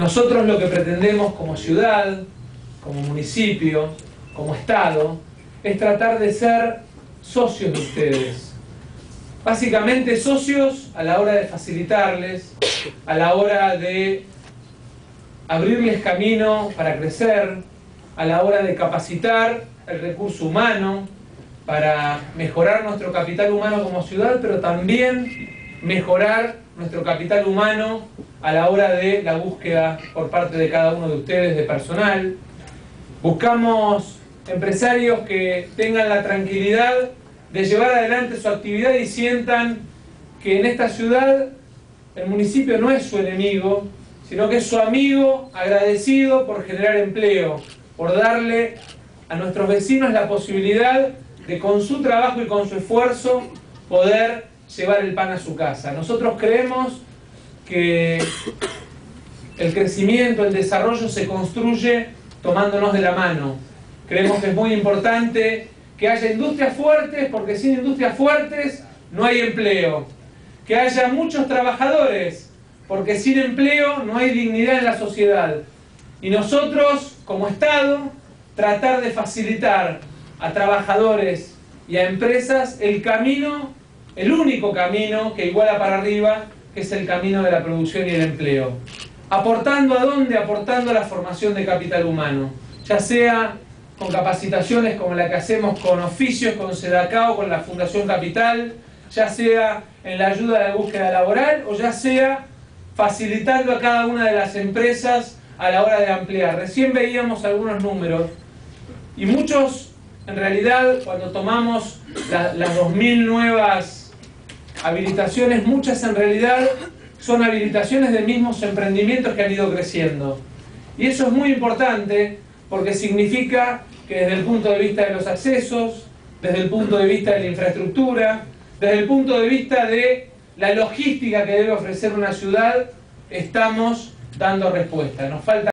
Nosotros lo que pretendemos como ciudad, como municipio, como Estado, es tratar de ser socios de ustedes. Básicamente socios a la hora de facilitarles, a la hora de abrirles camino para crecer, a la hora de capacitar el recurso humano, para mejorar nuestro capital humano como ciudad, pero también mejorar nuestro capital humano a la hora de la búsqueda por parte de cada uno de ustedes de personal. Buscamos empresarios que tengan la tranquilidad de llevar adelante su actividad y sientan que en esta ciudad el municipio no es su enemigo, sino que es su amigo agradecido por generar empleo, por darle a nuestros vecinos la posibilidad de con su trabajo y con su esfuerzo poder llevar el pan a su casa. Nosotros creemos que el crecimiento, el desarrollo se construye tomándonos de la mano. Creemos que es muy importante que haya industrias fuertes, porque sin industrias fuertes no hay empleo. Que haya muchos trabajadores, porque sin empleo no hay dignidad en la sociedad. Y nosotros, como Estado, tratar de facilitar a trabajadores y a empresas el camino, el único camino que iguala para arriba, que es el camino de la producción y el empleo. ¿Aportando a dónde? Aportando a la formación de capital humano, ya sea con capacitaciones como la que hacemos con oficios, con SEDACAO, con la Fundación Capital, ya sea en la ayuda de la búsqueda laboral o ya sea facilitando a cada una de las empresas a la hora de ampliar. Recién veíamos algunos números y muchos, en realidad, cuando tomamos las 2000 nuevas habilitaciones, muchas en realidad son habilitaciones de mismos emprendimientos que han ido creciendo. Y eso es muy importante porque significa que desde el punto de vista de los accesos, desde el punto de vista de la infraestructura, desde el punto de vista de la logística que debe ofrecer una ciudad, estamos dando respuesta. Nos falta